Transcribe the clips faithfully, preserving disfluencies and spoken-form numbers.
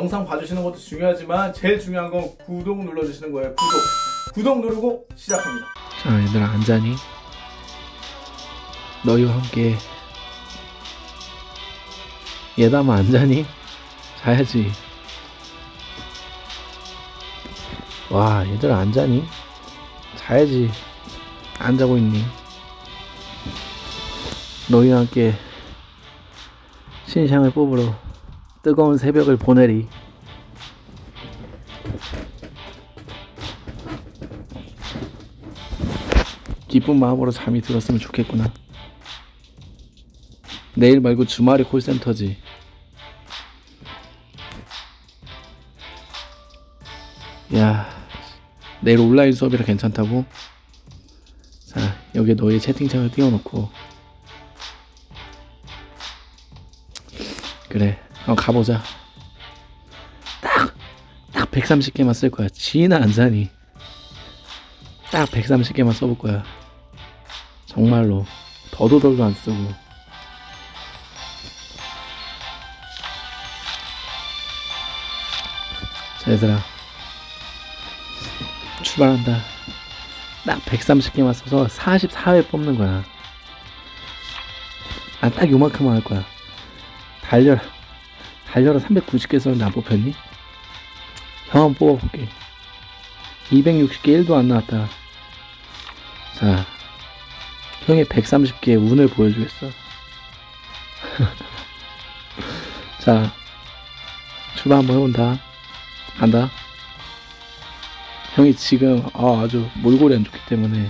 영상 봐주시는 것도 중요하지만 제일 중요한 건 구독 눌러주시는 거예요. 구독 구독 누르고 시작합니다. 자, 얘들아 안자니? 너희와 함께 얘담아 안자니? 자야지. 와, 얘들아 안자니? 자야지. 안 자고 있니? 너희와 함께 신상을 뽑으러 뜨거운 새벽을 보내리. 기쁜 마음으로 잠이 들었으면 좋겠구나. 내일 말고 주말이 콜센터지. 야, 내일 온라인 수업이라 괜찮다고? 자, 여기 너의 채팅창을 띄워놓고 그래, 어, 가보자. 딱, 딱 백삼십 개만 쓸 거야. 지나 안 자니? 딱 백삼십 개만 써볼 거야. 정말로 더도덜도 안 쓰고. 자, 얘들아 출발한다. 딱 백삼십 개만 써서 사십사 회 뽑는 거야. 아, 딱 요만큼만 할 거야. 달려라 달려라 삼백구십 개 썼는데 안 뽑혔니? 형 한번 뽑아볼게. 이백육십 개 일도 안 나왔다. 자, 형이 백삼십 개의 운을 보여주겠어. 자, 출발 한번 해본다. 간다. 형이 지금 아, 아주 몰골이 안 좋기 때문에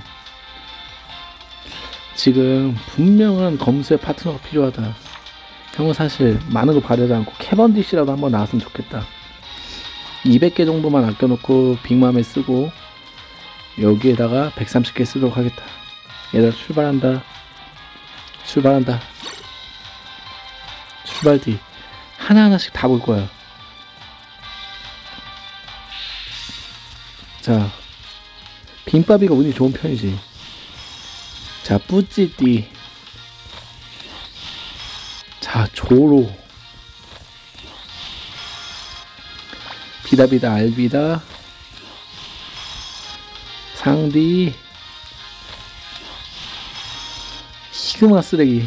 지금 분명한 검수의 파트너가 필요하다. 형은 사실 많은 거 바라지 않고 캐번디시라도 한번 나왔으면 좋겠다. 이백 개 정도만 아껴놓고 빅맘에 쓰고 여기에다가 백삼십 개 쓰도록 하겠다. 얘들아 출발한다. 출발한다. 출발 뒤 하나하나씩 다 볼 거야. 자, 빈바비가 운이 좋은 편이지. 자, 뿌찌띠. 자, 조로. 비다비다 알비다. 상디. 시그마 쓰레기.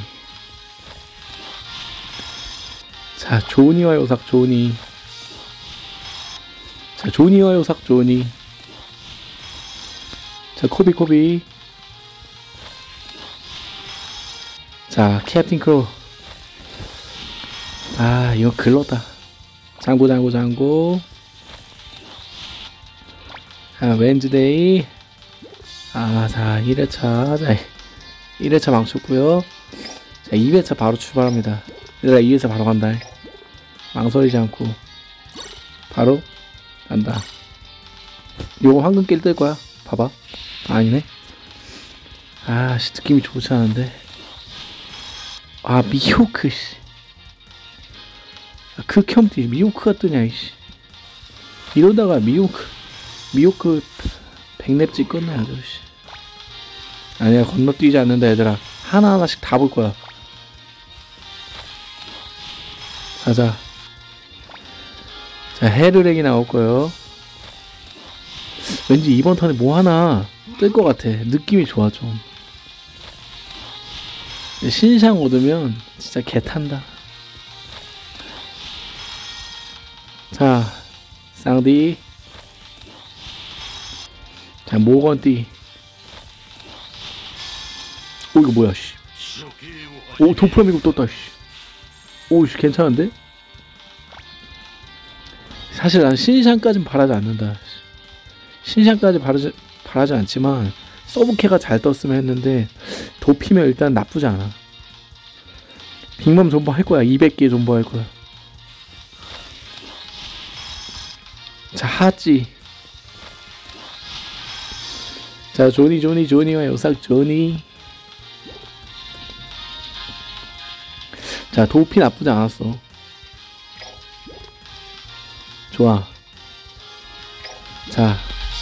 자, 조니와 요삭 조니. 자, 조니와 요삭 조니. 자, 코비 코비. 자, 캡틴 크로. 아, 이거 글렀다. 장고 장고 장고. 자, 웬즈데이. 아, 자, 일 회차. 자, 일 회차 망쳤고요. 자, 이 회차 바로 출발합니다. 얘들아, 이 회차 바로 간다. 망설이지 않고 바로 간다. 요거 황금길 뜰 거야. 봐봐. 아니네. 아, 씨, 느낌이 좋지 않은데. 아, 미호크, 씨. 아, 극혐띠. 미호크가 뜨냐, 이씨. 이러다가 미호크, 미호크 백랩 찍겠네, 아주, 씨. 아니야, 건너뛰지 않는다, 얘들아. 하나하나씩 다 볼 거야. 자자. 자, 헤르렉이 나올 거예요. 왠지 이번 턴에 뭐 하나 뜰 것 같아. 느낌이 좋아, 좀. 신상 얻으면 진짜 개 탄다. 자, 쌍디. 자, 모건띠. 오, 이거 뭐야, 씨. 오, 도프라미고 떴다, 씨. 오, 씨, 괜찮은데? 사실 난 신상까진 바라지 않는다. 신상까지 바라지, 바라지 않지만 서브캐가 잘 떴으면 했는데 도피면 일단 나쁘지 않아. 빅맘 존버 할 거야. 이백 개 존버 할 거야. 자, 하찌. 자, 조니 조니 조니와 요삭 조니. 자, 도피 나쁘지 않았어. 좋아. 자,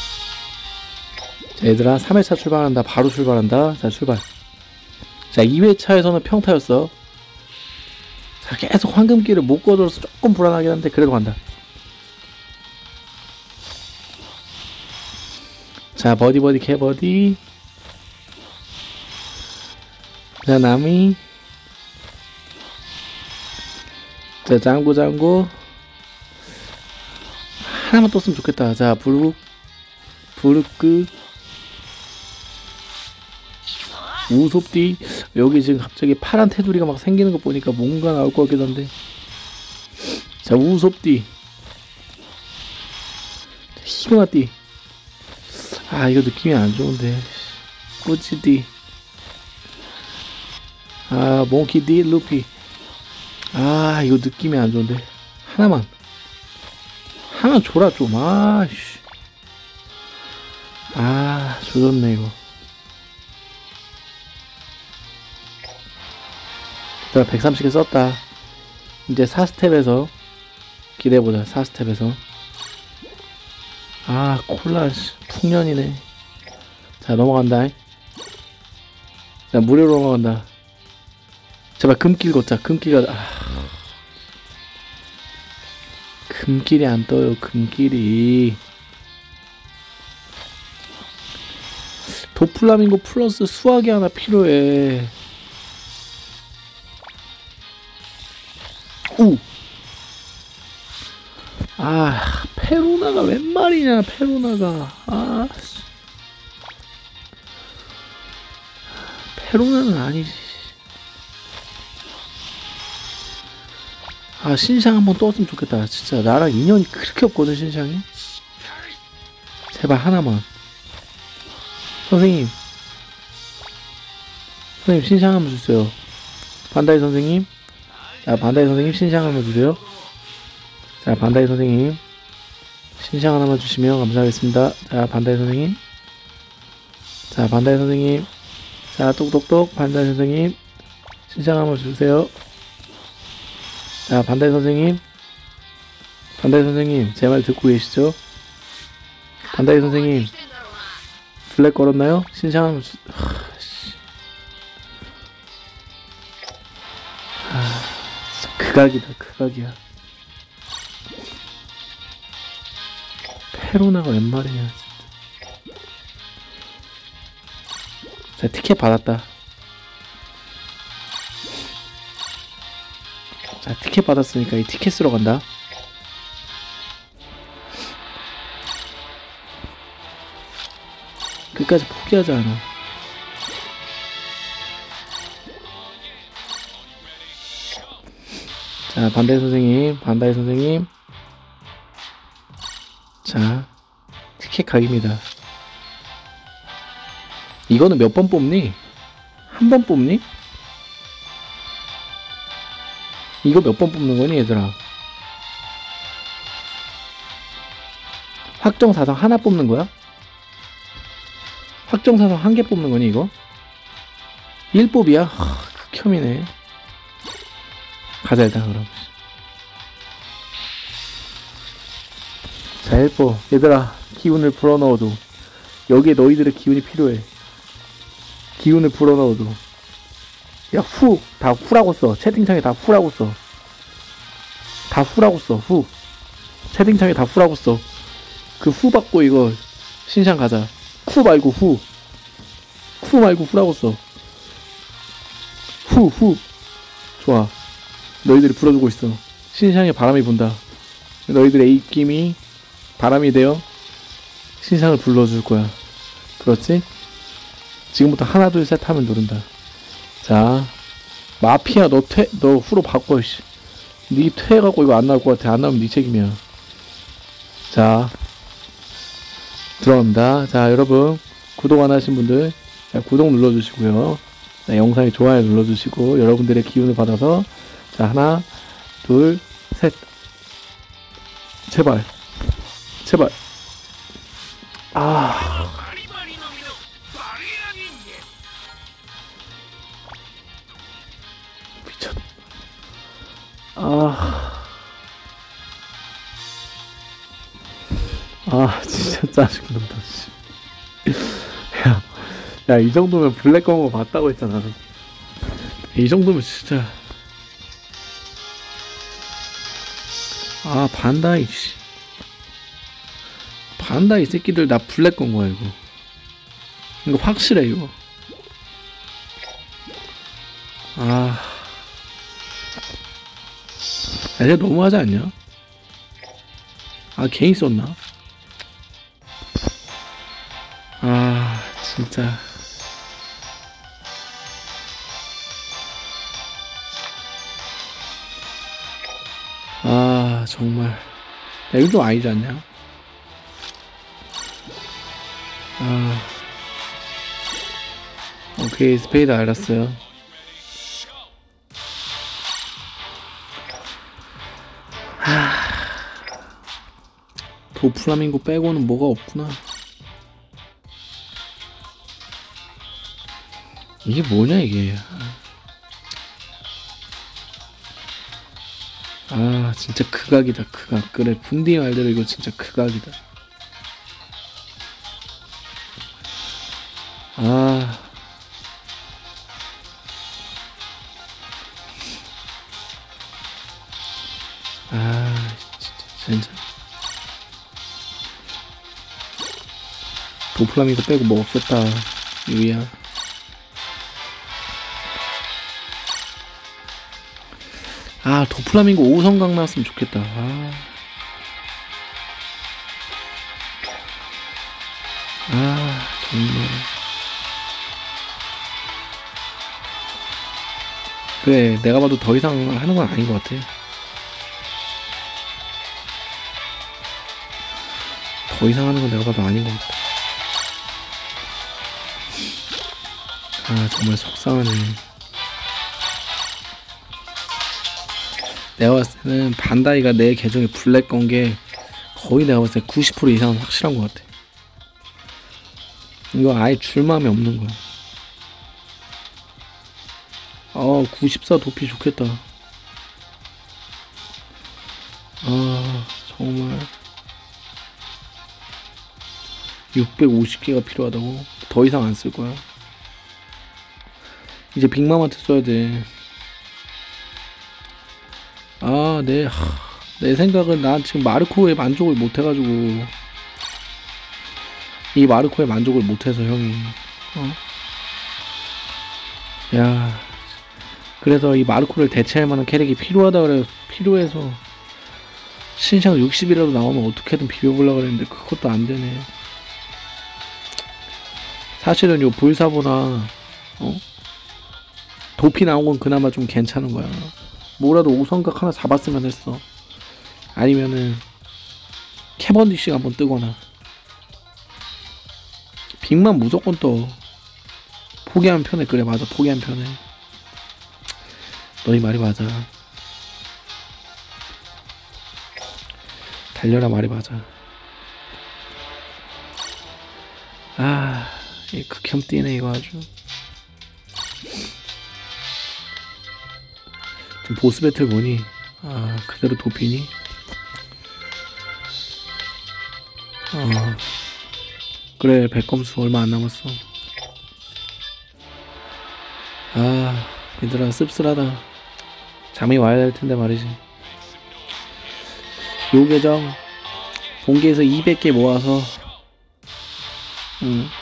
자, 얘들아 삼 회차 출발한다. 바로 출발한다. 자, 출발. 자, 이 회차에서는 평타였어. 자, 계속 황금기를 못 거둬서 조금 불안하긴 한데 그래도 간다. 자, 버디 버디 개버디. 자, 나미. 자, 짱구 짱구. 하나만 떴으면 좋겠다. 자, 부르 부르크. 우솝띠. 여기 지금 갑자기 파란 테두리가 막 생기는 거 보니까 뭔가 나올 것 같긴 한데. 자, 우솝띠. 히그마띠. 아, 이거 느낌이 안 좋은데. 꾸치띠. 아, 몽키띠 루피. 아, 이거 느낌이 안 좋은데. 하나만 하나 줘라 좀. 아씨. 아, 조졌네 이거. 내가 백삼십 개 썼다. 이제 사 스텝에서 기대해보자. 사 스텝에서. 아, 콜라 풍년이네. 자, 넘어간다. 자, 무료로 넘어간다. 제발 금길 걷자. 금길가. 아, 금길이 안 떠요. 금길이. 도플라밍고 플러스 수학이 하나 필요해. 우. 아, 페로나가 웬 말이냐, 페로나가. 아, 페로나는 아니지. 아, 신상 한번 떴으면 좋겠다. 진짜 나랑 인연이 그렇게 없거든, 신상이. 제발 하나만. 선생님, 선생님 신상 한번 주세요. 반다이 선생님. 자, 반다이 선생님 신상 한번 주세요. 자, 반다이 선생님 신상 하나만 주시면 감사하겠습니다. 자, 반다이 선생님. 자, 반다이 선생님. 자, 똑똑똑 반다이 선생님 신상 한번 주세요. 자, 반다이 선생님. 반다이 선생님 제 말 듣고 계시죠? 반다이 선생님 블랙 걸었나요? 신상 한번 주... 하... 극악이다, 극악이야. 페로나가 웬 말이냐 진짜. 자, 티켓 받았다. 자, 티켓 받았으니까 이 티켓 쓰러 간다. 끝까지 포기하지 않아. 자, 반다이 선생님, 반다이 선생님. 자, 티켓 각입니다. 이거는 몇 번 뽑니? 한 번 뽑니? 이거 몇 번 뽑는 거니, 얘들아? 확정사성 하나 뽑는 거야? 확정사성 한 개 뽑는 거니, 이거? 일 뽑이야? 하, 극혐이네. 가자, 일단, 그럼. 자, 일 뽑. 얘들아, 기운을 불어넣어줘. 여기에 너희들의 기운이 필요해. 기운을 불어넣어줘. 야, 후! 다 후라고 써. 채팅창에 다 후라고 써. 다 후라고 써, 후. 채팅창에 다 후라고 써. 그 후 받고 이거 신상 가자. 후 말고 후. 후 말고 후라고 써. 후, 후. 좋아. 너희들이 불어주고 있어. 신상에 바람이 분다. 너희들의 입김이 바람이 되어 신상을 불러줄 거야. 그렇지? 지금부터 하나, 둘, 셋 하면 누른다. 자, 마피아 너 퇴, 너 후로 바꿔, 씨. 니 퇴해갖고 이거 안 나올 것 같아. 안 나오면 니 책임이야. 자, 들어갑니다. 자, 여러분, 구독 안 하신 분들, 자, 구독 눌러주시고요. 자, 영상에 좋아요 눌러주시고, 여러분들의 기운을 받아서, 자, 하나, 둘, 셋. 제발. 제발. 아. 미쳤. 아. 아, 진짜 짜증난다, 씨. 야, 야, 이 정도면 블랙 건거 맞다고 했잖아. 이 정도면 진짜. 아, 반다이, 씨. 반다이 새끼들 나 블랙 건거야, 이거. 이거 확실해 이거. 아, 이제 너무하지 않냐? 아, 괜히 썼나? 아, 진짜. 아, 정말. 야, 이거 좀 아니지 않냐? 아, 오케이, 스페이드 알았어요. 하... 도플라밍고 빼고는 뭐가 없구나. 이게 뭐냐 이게. 아, 진짜 극악이다 극악. 그래, 분디 말대로 이거 진짜 극악이다. 아, 아, 진짜 진짜 도플라밍고 빼고 뭐 없었다 유야. 아, 도플라밍고 오성강 나왔으면 좋겠다. 아, 아 정말. 그래, 내가 봐도 더 이상 하는 건 아닌 것 같아. 더 이상 하는 건 내가 봐도 아닌 것 같아. 아, 정말 속상하네. 내가 봤을 때는 반다이가 내 계정에 블랙 건 게 거의 내가 봤을 때 구십 퍼센트 이상은 확실한 것 같아. 이거 아예 줄 마음이 없는 거야. 아, 구십사 도피 좋겠다. 아, 정말. 육백오십 개가 필요하다고? 더 이상 안 쓸 거야. 이제 빅맘한테 써야 돼. 아, 내, 하, 내 생각은 난 지금 마르코에 만족을 못 해가지고. 이 마르코에 만족을 못 해서 형이. 어? 야. 그래서 이 마르코를 대체할 만한 캐릭이 필요하다 그래. 필요해서. 신상 육십이라도 나오면 어떻게든 비벼보려고 그랬는데 그것도 안 되네. 사실은 요 불사보나, 어? 도피 나온 건 그나마 좀 괜찮은 거야. 뭐라도 오성각 하나 잡았으면 했어. 아니면은 캐번디쉬가 한번 뜨거나. 빅만 무조건 떠. 포기하면 편해. 그래, 맞아, 포기하면 편해. 너희 말이 맞아. 달려라 말이 맞아. 아, 이 극혐 뛰네 이거 아주. 지금 보스 배틀 보니, 아, 그대로 도피니? 어, 그래, 백검수 얼마 안 남았어. 아, 얘들아, 씁쓸하다. 잠이 와야 될 텐데 말이지. 요 계정 본계에서 이백 개 모아서, 응.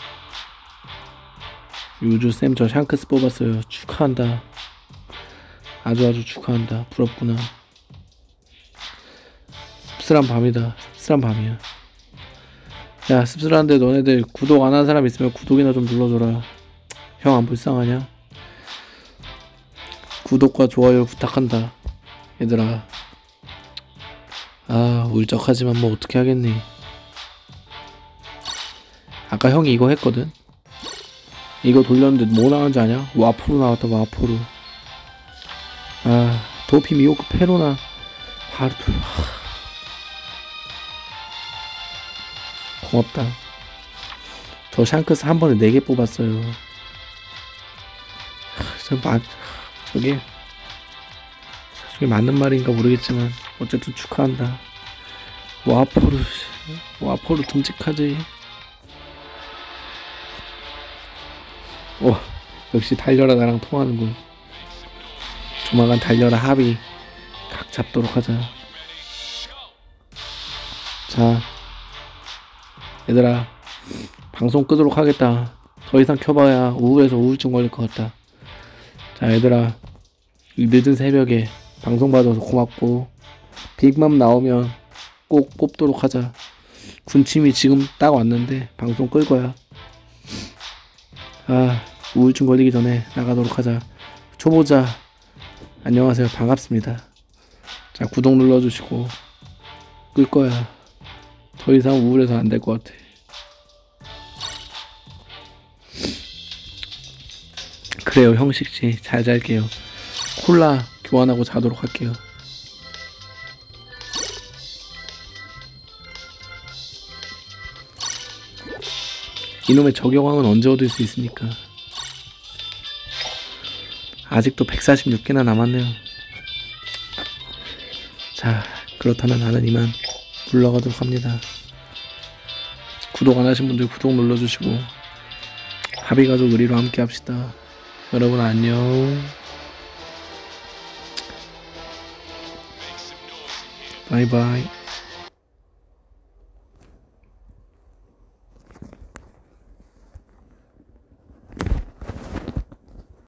유주쌤 저 샹크스 뽑았어요. 축하한다. 아주 아주 축하한다. 부럽구나. 씁쓸한 밤이다. 씁쓸한 밤이야. 야, 씁쓸한데 너네들 구독 안 한 사람 있으면 구독이나 좀 눌러줘라. 형 안 불쌍하냐? 구독과 좋아요 부탁한다 얘들아. 아, 울적하지만 뭐 어떻게 하겠니. 아까 형이 이거 했거든. 이거 돌렸는데 뭐 나왔는지 아냐? 와포로 나왔다. 와포로. 아, 도피 미호크 페로나 바로 돌. 고맙다. 저 샹크스 한 번에 네 개 뽑았어요. 저 마, 저게 저게 맞는 말인가 모르겠지만 어쨌든 축하한다. 와포르 와포르 듬직하지. 오, 역시 달려라 나랑 통하는군. 조만간 달려라 합의 각 잡도록 하자. 자, 얘들아, 방송 끄도록 하겠다. 더 이상 켜봐야 우울해서 우울증 걸릴 것 같다. 자 얘들아, 이 늦은 새벽에 방송 봐줘서 고맙고, 빅맘 나오면 꼭 뽑도록 하자. 군침이 지금 딱 왔는데 방송 끌 거야. 아, 우울증 걸리기 전에 나가도록 하자. 초보자 안녕하세요, 반갑습니다. 자 구독 눌러주시고 끌 거야. 더 이상 우울해서 안 될 것 같아. 그래요 형식씨, 잘 잘게요. 콜라 교환하고 자도록 할게요. 이놈의 저격왕은 언제 얻을 수 있습니까? 아직도 백사십육 개나 남았네요. 자 그렇다면 나는 이만 물러가도록 합니다. 구독 안 하신 분들 구독 눌러주시고 합의가족 의리로 함께 합시다. 여러분 안녕. 바이바이.